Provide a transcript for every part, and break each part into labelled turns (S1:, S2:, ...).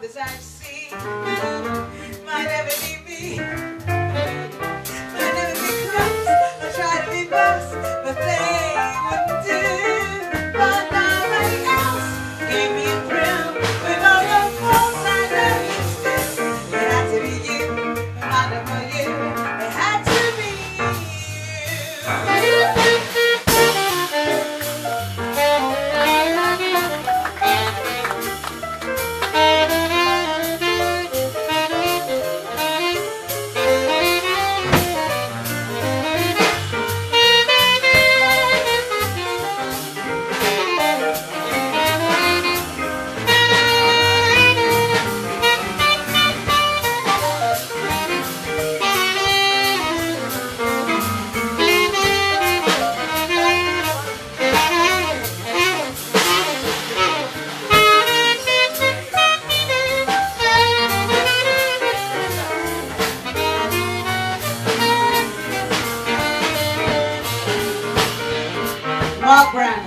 S1: others I see might never be me, might never be close. I try to be close, but they wouldn't do. But nobody else gave me a thrill with all the faults I know you still. It had to be you, I know for you. It had to be Mark Brown.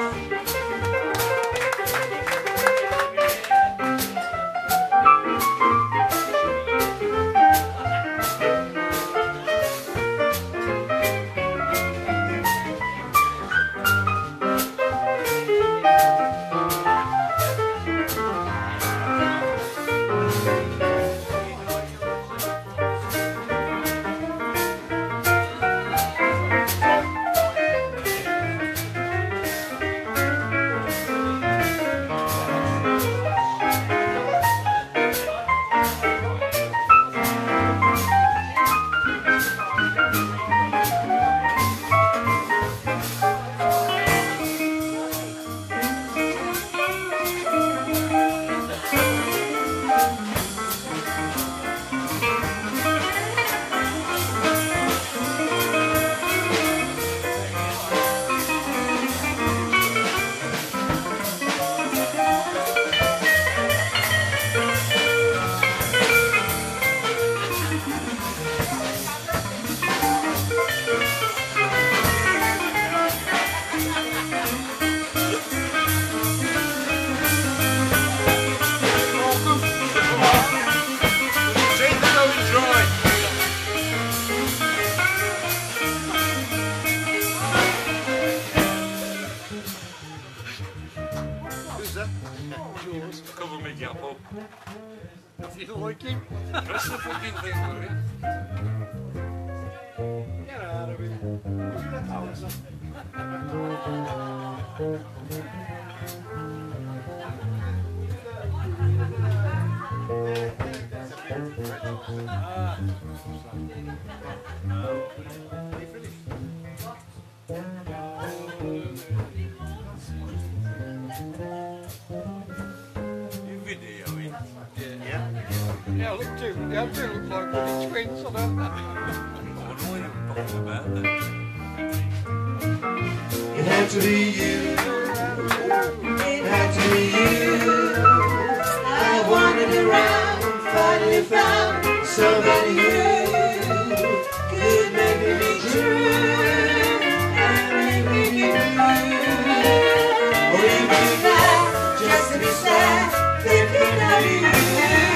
S2: Cover me gap up.
S3: Do you like him?
S2: Press the fucking thing, will you?
S3: Get out of here. Would you let Holmes? Yeah, look too. They do look like bloody twins, I don't know.
S1: It had to be you. It had to be you. I wandered around, finally found somebody who could make me be true and make me be blue. Or even laugh just to be sad, thinking of you.